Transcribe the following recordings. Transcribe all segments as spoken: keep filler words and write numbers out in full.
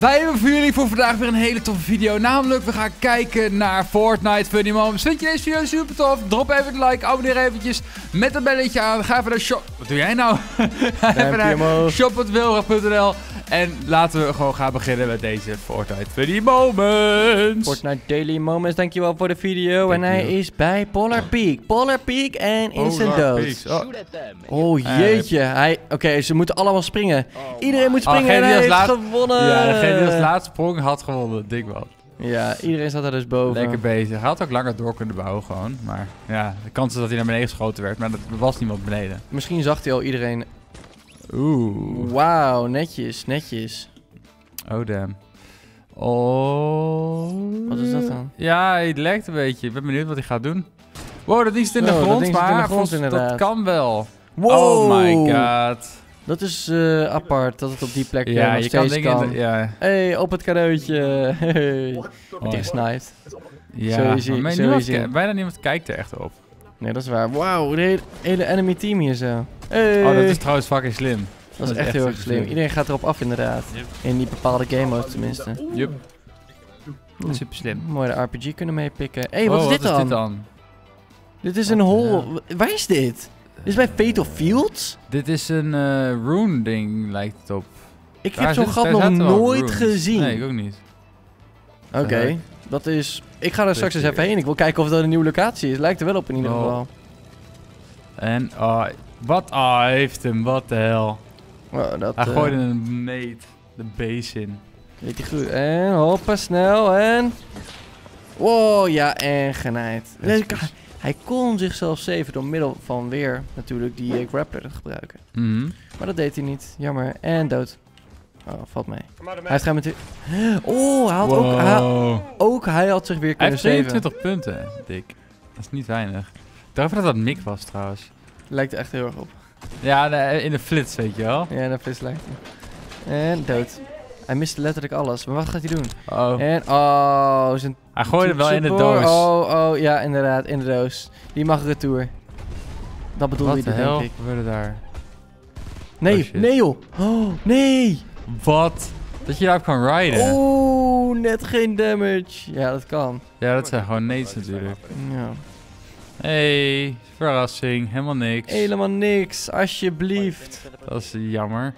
Wij hebben voor jullie voor vandaag weer een hele toffe video. Namelijk, we gaan kijken naar Fortnite Funny Moments. Vind je deze video super tof? Drop even een like, abonneer eventjes met een belletje aan. Ga even naar shop... Wat doe jij nou? Even naar shop punt wilrag punt n l. En laten we gewoon gaan beginnen met deze Fortnite Funny Moments. Fortnite Daily Moments, dankjewel voor de video. En hij is bij Polar Peak. Polar Peak en instant dood. Oh. Oh jeetje. Hij... Oké, okay, ze moeten allemaal springen. Iedereen moet springen oh, en hij heeft laat... gewonnen. Ja, degene die als laatste sprong had gewonnen. Dik wat. Ja, iedereen zat er dus boven. Lekker bezig. Hij had ook langer door kunnen bouwen gewoon. Maar ja, de kans is dat hij naar beneden geschoten werd. Maar er was niemand beneden. Misschien zag hij al iedereen. Oeh. Wauw, netjes, netjes. Oh damn. Oh. Wat is dat dan? Ja, hij lekt een beetje. Ik ben benieuwd wat hij gaat doen. Wow, dat ding zit in de oh, grond, dat maar in de grond, volgens, inderdaad. dat kan wel. Wow. Oh my god. Dat is uh, apart, dat het op die plek ja, nog je steeds kan dingen kan. in de, ja. Hey, op het cadeautje. Hey. Oh. Gesniped. Ja, Zo easy, maar zo niemand, easy. bijna niemand kijkt er echt op. Nee, dat is waar. Wauw, de hele, hele enemy team hier zo. Hey. Oh, dat is trouwens fucking slim. Dat, dat is echt heel erg slim. Iedereen gaat erop af inderdaad. Yep. In die bepaalde game modes tenminste. Yup. Super slim. Mooi de R P G kunnen meepikken. Hé, hey, wat oh, is dit wat dan? Is dit dan? Dit is wat een hole. Waar is dit? Dit is bij Fatal Fields? Dit is een uh, rune ding, lijkt het op. Ik daar heb zo'n gat nog nooit gezien. Nee, ik ook niet. Oké, okay. Dat is... Ik ga er straks eens even heen. Ik wil kijken of dat een nieuwe locatie is. Lijkt er wel op in ieder oh. geval. En, oh, wat? Oh, hij heeft hem, wat de hel. Oh, dat, hij uh, gooide een meet, de base in. Weet hij goed. En hoppa, snel en... Wow, ja, en genaaid. Hij kon zichzelf saven door middel van weer natuurlijk die uh, grappler te gebruiken. Mm-hmm. Maar dat deed hij niet. Jammer. En dood. Oh, valt mee. Hij heeft gaan met... Oh, hij had wow. ook, hij, ook... Hij had zich weer kunnen saven. Hij heeft tweeëntwintig punten, Dick. Dat is niet weinig. Ik dacht even dat dat Nick was trouwens. Lijkt er echt heel erg op. Ja, de, in de flits, weet je wel. Ja, in de flits lijkt hij. En dood. Hij miste letterlijk alles. Maar wat gaat hij doen? Oh. En, oh, zijn... Hij gooide wel in de doos. Oh, oh, ja, inderdaad, in de doos. Die mag retour. Dat bedoelde hij, denk ik. Wat gebeurde daar? Nee, oh, nee joh. Oh, nee. Wat? Dat je daarop kan riden? Oeh, net geen damage. Ja, dat kan. Ja, dat zijn gewoon nades natuurlijk. Ja. Hey, verrassing. Helemaal niks. Helemaal niks, alsjeblieft. Dat is jammer.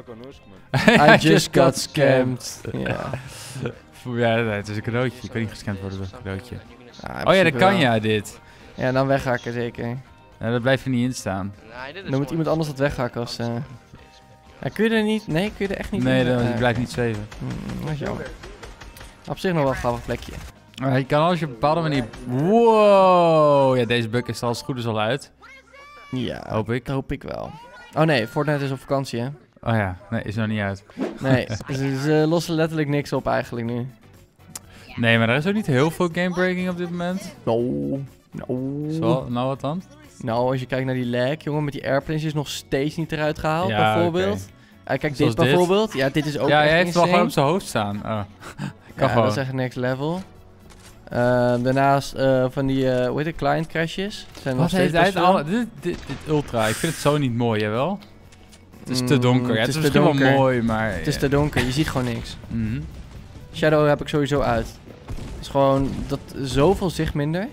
I just got scammed. Ja. Ja, nee, het is een cadeautje. Je kan niet gescamd worden door een cadeautje. Ja, oh ja, dat kan wel. ja, dit. Ja, dan weghakken zeker. Ja, dat blijft er niet in staan. Dan moet iemand anders dat weghakken als... Uh... Ja, kun je er niet... Nee, kun je er echt niet Nee, in? dan, Uh, je blijft niet zweven. Hmm, dat is jammer. Op zich nog wel een grappig plekje. Maar je kan als je op een bepaalde manier... Wow! Ja, deze bug is er als het goed is al uit. Ja, hoop ik. hoop ik wel. Oh nee, Fortnite is op vakantie, hè? Oh ja, nee, is nog niet uit. Nee, ze, ze lossen letterlijk niks op eigenlijk nu. Nee, maar er is ook niet heel veel gamebreaking op dit moment. No, no. Zo, nou wat dan? Nou, als je kijkt naar die lag, jongen, met die airplanes is nog steeds niet eruit gehaald, ja, bijvoorbeeld. Okay. Uh, kijk, Zoals dit bijvoorbeeld. Dit? Ja, dit is ook ja, echt hij heeft insane. wel gewoon op zijn hoofd staan. Oh. kan ja, gewoon. dat is echt next level. Uh, daarnaast uh, van die, uh, hoe heet het, client crashes. Zijn wat heeft hij het al? Dit, dit, dit ultra, ik vind het zo niet mooi, jawel? Het is te donker. Ja, het, het is, is misschien donker. wel mooi, maar... Het is te donker, je ziet gewoon niks. Mm-hmm. Shadow heb ik sowieso uit. Het is gewoon dat zoveel zicht minder.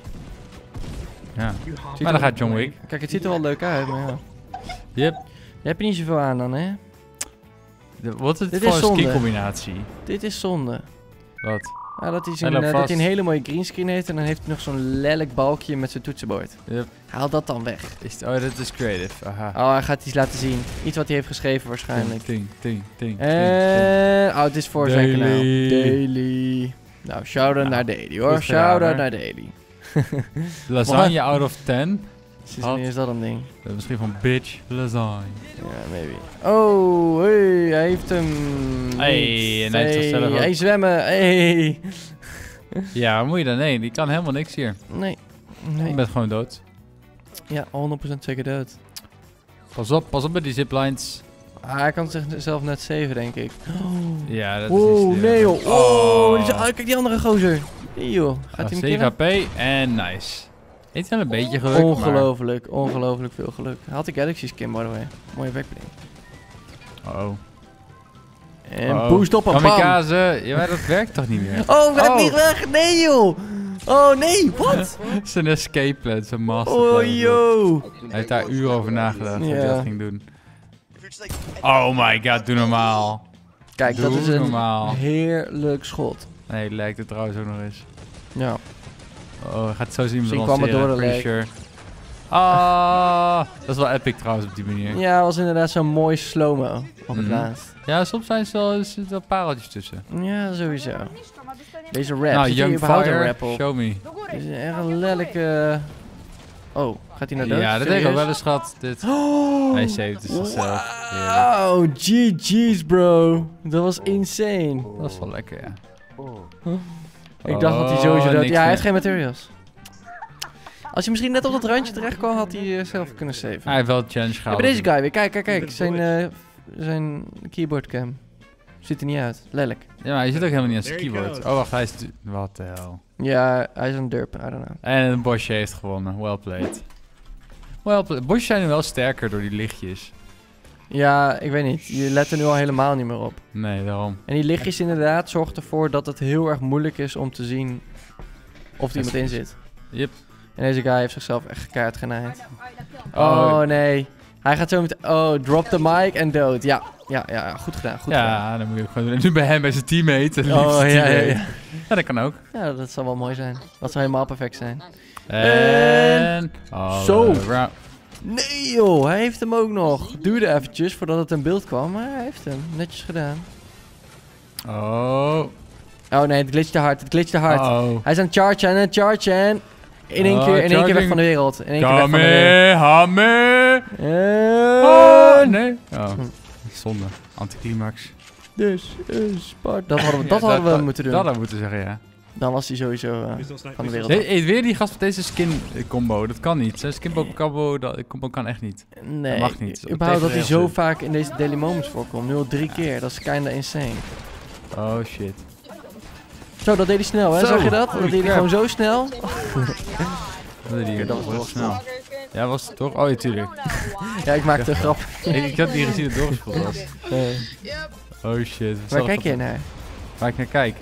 Ja, maar dan gaat John Wick. Kijk, het ziet er wel leuk uit, maar ja. Yep. Je hebt er niet zoveel aan dan, hè? De, wat is het Dit voor een skin combinatie? Dit is zonde. Wat? Ja, dat, hij zijn, uh, dat hij een hele mooie greenscreen heeft en dan heeft hij nog zo'n lelijk balkje met zijn toetsenbord. Yep. Haal dat dan weg. Is het, oh, dat is creative. Aha. Oh, hij gaat iets laten zien. Iets wat hij heeft geschreven waarschijnlijk. Ting, ting, ting, En... Oh, het is voor Daily. zijn kanaal. Daily. Nou, shout-out nou, naar Daily hoor. Shout-out naar Daily. Lasagne out of ten. Sinds wanneer is dat een ding? Uh, misschien van bitch lasagne. Ja, maybe. Oh, hey, hij heeft hem. Hey, en hij heeft zichzelf ook. Hey, zwemmen, hey. Ja, waar moet je dan heen? Die kan helemaal niks hier. Nee. nee. Je bent gewoon dood. Ja, honderd procent zeker dood. Pas op, pas op met die ziplines. Ah, hij kan zichzelf net saven, denk ik. Oh. Ja, dat oh, is niet nee joh. Oh, oh. Is, ah, kijk die andere gozer. Nee joh. Gaat hij hem zeven H P en nice. Heeft wel een beetje geluk. Ongelooflijk, maar... ongelooflijk veel geluk. Hij had de Galaxy skin, by the way. Mooie backbling. Uh oh. En Oh. boost op een bam. Kamikaze. Ja, maar dat werkt toch niet meer? Oh, hij Oh. vliegt weg. Nee, joh. Oh, nee. Wat? Het is een escape plan, zijn master Oh, plan. yo. Hij heeft daar uren over nagedacht hoe hij Ja. dat ging doen. Oh my god, doe normaal. Kijk, dat Doe is een normaal. heerlijk schot. Nee, lijkt het trouwens ook nog eens. Ja. Oh, hij gaat zo zien Misschien kwam het door de pretty leg. sure. Ah, dat is wel epic trouwens op die manier. Ja, Ja, was inderdaad zo'n mooi slow-mo op het Mhm. laatst. soms zijn ze wel, er zitten wel pareltjes tussen. Ja, sowieso. Deze rap. Nou, Zit hier Young überhaupt een Fire, rap op? show me. Dit is echt een lelijke... Oh, gaat hij naar dood? Ja, dat denk ik ook Serieus? wel eens gehad. Dit. Oh, Hij saved het zichzelf. Heerlijk. wow, G G's bro. Dat was insane. Dat is wel lekker, ja. Ik dacht dat hij Oh, sowieso dood... niks Ja, hij meer. heeft geen materials. Als je misschien net op dat randje terecht kwam, had hij eh, zelf kunnen saven. Hij heeft wel een challenge Ja, gehaald. bij deze guy weer. Kijk, kijk, kijk. Zijn, eh zijn keyboardcam. Ziet er niet uit. Lelijk. Ja, maar hij zit ook helemaal niet aan zijn There he keyboard. goes. Oh, wacht, hij is... Wat de hel. Ja, hij is een derp. I don't know. En een Bosje heeft gewonnen. Well played. Well played. Bosjes zijn nu wel sterker door die lichtjes. Ja, ik weet niet. Je let er nu al helemaal niet meer op. Nee, daarom. En die lichtjes inderdaad zorgt ervoor dat het heel erg moeilijk is om te zien of er iemand in zit. Yep. En deze guy heeft zichzelf echt kaart genaaid. Oh. Oh nee. Hij gaat zo met... Oh, drop the mic en dood. Ja, ja, ja, ja, goed gedaan. Goed gedaan. Ja, dan moet je ook gewoon doen. En nu bij hem, bij zijn teammate. een Oh, liefste ja, ja, teammate. ja. Ja, dat kan ook. Ja, dat zou wel mooi zijn. Dat zou helemaal perfect zijn. En... Oh, Zo. eh, ra- Nee joh, hij heeft hem ook nog. Duurde eventjes voordat het in beeld kwam, maar hij heeft hem. Netjes gedaan. Oh. Oh nee, het glitchte hard, het glitchte hard. Oh. Hij is aan het chargen en aan het chargen. In één Oh, keer, in één keer weg charging. van de wereld. In één keer weg van de wereld. Kamehame. En... Oh, nee. Oh, zonde. Anticlimax. Dus, is Spart. Dat hadden we, Ja, dat hadden we dat- moeten doen. Dat hadden we moeten zeggen, ja. Dan was hij sowieso eh, Please don't snipe van de me. wereld. Hey, hey, weer die gast met deze skin eh, combo. Dat kan niet. Zijn skin combo, dat combo kan echt niet. Nee, Dat mag niet. überhaupt dat hij Tegen zo de vaak in deze Daily Moments voorkomt. Nu al drie keer, dat is kinda insane. Oh shit. Zo, dat deed hij snel hè, Zo, zag je dat? holy Dat deed hij crap. gewoon zo snel. Dat deed hij Oké, dat was wel wel snel. Ja, was het toch? Oh ja, tuurlijk. Ja, ik maakte een grap. ik, ik had niet gezien dat het doorgespeeld was. Nee. Oh shit. Waar kijk je naar? Waar ik naar kijk?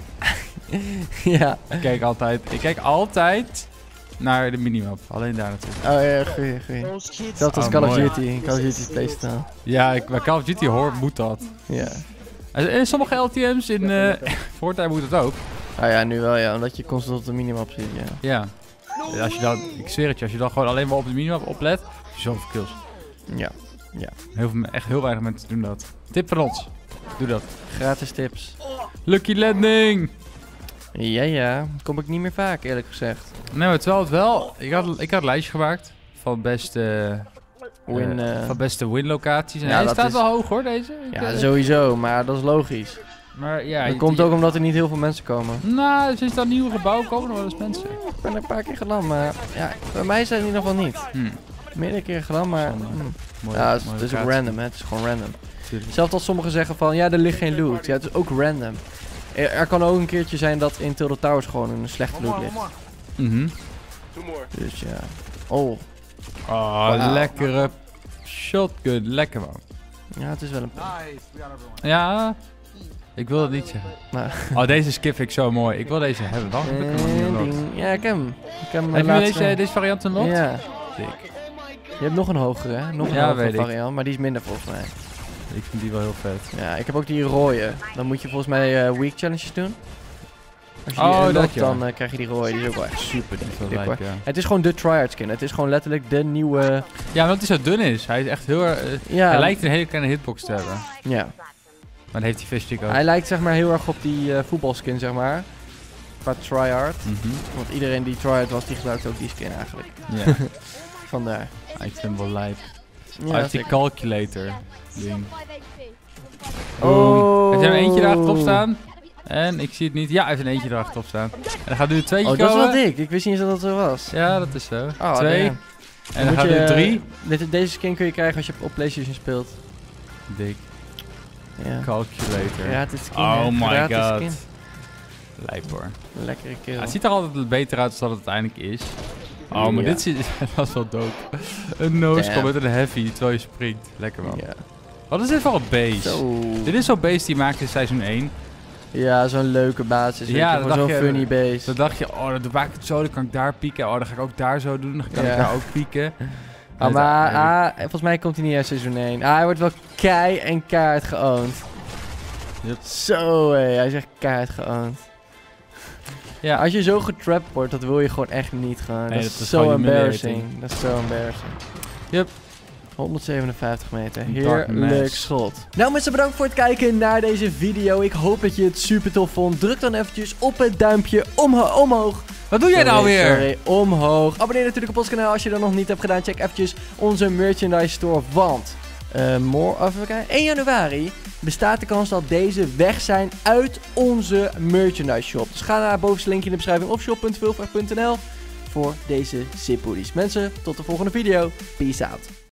Ja. Ik kijk altijd, ik kijk altijd naar de minimap. Alleen daar naartoe. Oh ja, goeie, goeie. Dat was Oh, Call of mooi. Duty. Call of Duty Playstyle. Ja, ik, bij Call of Duty hoor, moet dat. Ja. En in sommige L T M's in uh, Fortnite moet het ook. Oh ja, nu wel ja, omdat je constant op de minimap zit, ja. Ja. Als je dan, ik zweer het je, als je dan gewoon alleen maar op de minimap oplet, heb je zoveel kills. Ja. Heel veel, echt heel weinig mensen doen dat. Tip van ons. Doe dat. Gratis tips. Lucky landing! Ja, ja. Kom ik niet meer vaak, eerlijk gezegd. Nee, maar terwijl het wel... Ik had, ik had een lijstje gemaakt van beste... Win, eh, eh, van beste win-locaties. En ja, hij dat staat is- wel hoog hoor, deze. Ik, Ja, eh, sowieso, maar dat is logisch. Maar ja... Dat je- komt je- ook omdat er niet heel veel mensen komen. Nou, sinds dat nieuwe gebouw komen er wel eens mensen. Ik ben er een paar keer gedaan, maar ja, bij mij zijn het in ieder geval niet. Hm. Meerdere keren gedaan, maar... Zonde. hm. Mooie, Ja, het is, mooie het is ook locatie. random, hè. Het is gewoon random. Tuurlijk. Zelfs als sommigen zeggen van, ja, er ligt geen loot. Ja, het is ook random. Er, er kan ook een keertje zijn dat in Tilde Towers gewoon een slechte loot ligt. Mhm. Dus ja. Oh, Oh, Wauw. lekkere shotgun. Lekker man. ja, het is wel een... Ja, ik wil het niet zeggen. Maar, Oh, deze skip vind ik zo mooi. Ik wil deze hebben. Waarom heb ik hem nog niet Eh, unlocked? ding. Ja, ik heb hem. Ik heb hem Heb je laatst, deze, eh, deze variant unlocked? Ja. Sick. Je hebt nog een hogere, hè? Nog een Ja, hogere weet ik. variant, maar die is minder volgens mij. Ik vind die wel heel vet. Ja, ik heb ook die rode. Dan moet je volgens mij eh, week challenges doen. Als je die Oh, unlockt, dat ja. dan eh, krijg je die rode. Die is ook wel echt super dik, Zo dik, lijp, hoor. ja. Het is gewoon de tryhard skin. Het is gewoon letterlijk de nieuwe... Ja, omdat hij zo dun is. Hij is echt heel erg... eh, Ja, Hij lijkt een hele kleine hitbox te hebben. ja. Maar dan heeft hij fishstick ook. Hij lijkt zeg maar heel erg op die eh, voetbalskin, zeg maar. Qua tryhard. Mhm. Want iedereen die tryhard was, die gebruikte ook die skin eigenlijk. Ja, Vandaar. ik vind hem wel lijp. Ja, Hij heeft die zeker. calculator ding. Oh. Heeft hij er eentje daarachterop staan? En ik zie het niet. Ja, hij heeft een eentje daarachterop staan. En dan gaat nu een tweetje Oh, dat is komen. wel dik. Ik wist niet eens dat dat zo was. Ja, dat is zo. Oh, Twee. damn. En dan moet gaat je, nu drie. Dit, deze skin kun je krijgen als je op PlayStation speelt. Dik. Ja. Calculator. Gratis skin. Oh hè. my Gratis god. skin. Lijp hoor. Lekkere kill. Ja, het ziet er altijd beter uit dan het uiteindelijk is. Oh, maar Ja. dit ziet... dat is wel dope. Een no-scope Damn. met een heavy terwijl je springt. Lekker man. Ja. Wat is dit voor een base? Zo. Dit is zo'n base die maakte in seizoen één. Ja, zo'n leuke basis. Ja, Ja, zo'n funny base. Dan dacht je, oh, dan maak ik het zo, dan kan ik daar pieken. Oh, dan ga ik ook daar zo doen, dan kan Ja. ik daar ook pieken. Ah, maar ah, volgens mij komt hij niet uit seizoen één. Ah, hij wordt wel kei en kaart geowned. Yep. Zo, hé. Hij is echt keihard geowned. Ja. Als je zo getrapt wordt, dat wil je gewoon echt niet gaan. Nee, dat, dat is is zo gewoon embarrassing. humiliating. Dat is zo embarrassing. Yep. honderdzevenenvijftig meter. Dark Heerlijk match. schot. Nou mensen, bedankt voor het kijken naar deze video. Ik hoop dat je het super tof vond. Druk dan eventjes op het duimpje omho omhoog. Wat doe jij Sorry, nou weer? Sorry, omhoog. Abonneer natuurlijk op ons kanaal als je dat nog niet hebt gedaan. Check eventjes onze merchandise store. Want uh, more, even kijken, één januari bestaat de kans dat deze weg zijn uit onze merchandise shop. Dus ga naar het bovenste linkje in de beschrijving of shop punt veelvraag punt n l voor deze zip hoodies. Mensen, tot de volgende video. Peace out.